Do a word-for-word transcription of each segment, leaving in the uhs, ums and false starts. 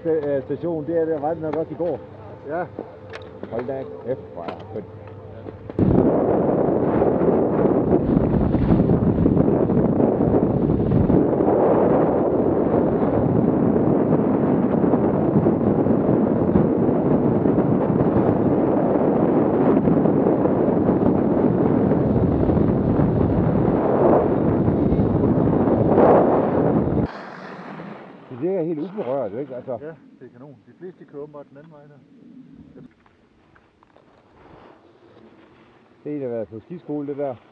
Station, det er det, var det nok også i går. Ja. Hold da kæft, hvor er det fedt. Det virker helt uberørt, ikke? Altså. Ja, det er kanon. De fleste de kører åbenbart den anden vej der. Det er en, der har været på skiskole, det der. Ja.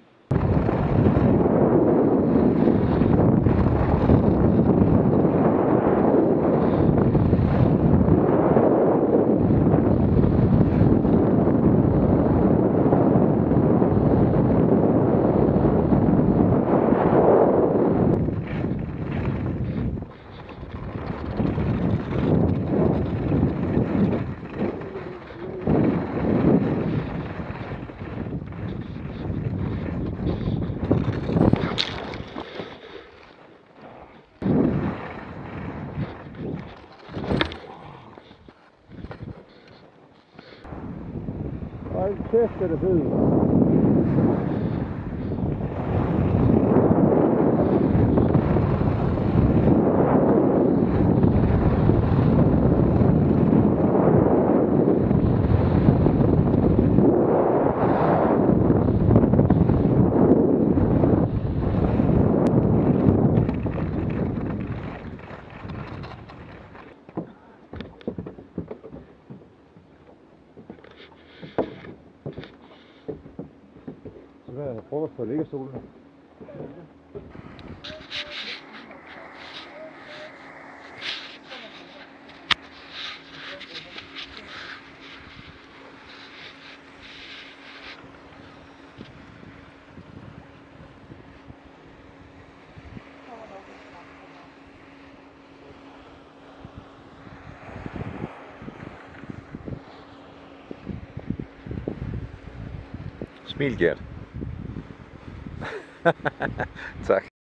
Hold kæft, det er fedt. Så vil jeg prøve på liggestolen. Smil, Gert. Tak.